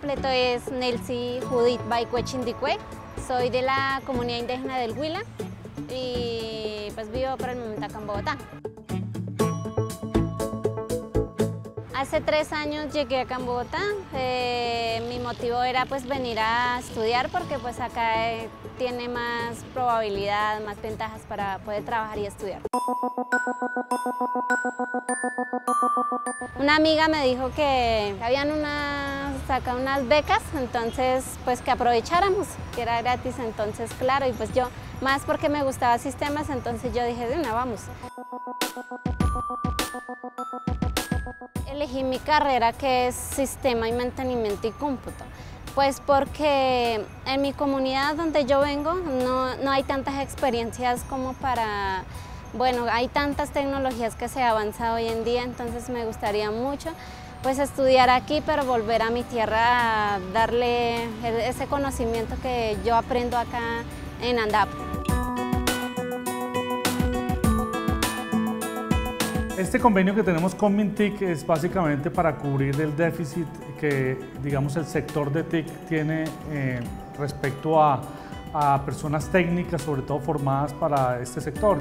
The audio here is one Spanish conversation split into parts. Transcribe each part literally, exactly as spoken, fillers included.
completo es Nelcy Judith Baicuechindicue. Soy de la comunidad indígena del Huila y pues vivo por el momento acá en Bogotá. Hace tres años llegué acá en Bogotá. Eh, mi motivo era pues venir a estudiar porque pues acá eh, tiene más probabilidad, más ventajas para poder trabajar y estudiar. Una amiga me dijo que habían unas, acá unas becas, entonces pues que aprovecháramos, que era gratis, entonces claro, y pues yo más porque me gustaba sistemas, entonces yo dije de una, vamos. Elegí mi carrera que es Sistema y Mantenimiento y Cómputo, pues porque en mi comunidad donde yo vengo no, no hay tantas experiencias como para, bueno, hay tantas tecnologías que se ha avanzado hoy en día, entonces me gustaría mucho pues estudiar aquí, pero volver a mi tierra a darle ese conocimiento que yo aprendo acá en Andap. Este convenio que tenemos con Mintic es básicamente para cubrir el déficit que, digamos, el sector de T I C tiene eh, respecto a, a personas técnicas, sobre todo formadas para este sector.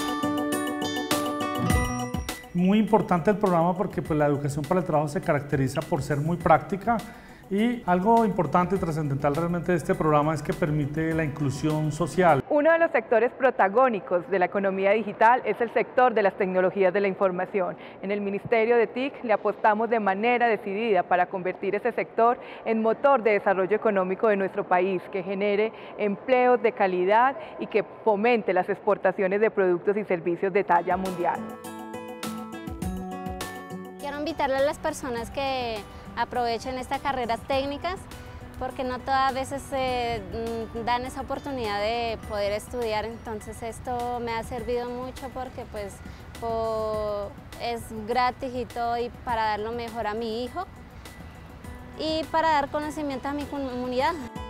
Muy importante el programa porque pues, la educación para el trabajo se caracteriza por ser muy práctica. Y algo importante y trascendental realmente de este programa es que permite la inclusión social. Uno de los sectores protagónicos de la economía digital es el sector de las tecnologías de la información. En el Ministerio de T I C le apostamos de manera decidida para convertir ese sector en motor de desarrollo económico de nuestro país, que genere empleos de calidad y que fomente las exportaciones de productos y servicios de talla mundial. Quiero invitarle a las personas que aprovechen estas carreras técnicas porque no todas veces se eh, dan esa oportunidad de poder estudiar, entonces esto me ha servido mucho porque pues por, es gratis y todo y para dar lo mejor a mi hijo y para dar conocimiento a mi comunidad.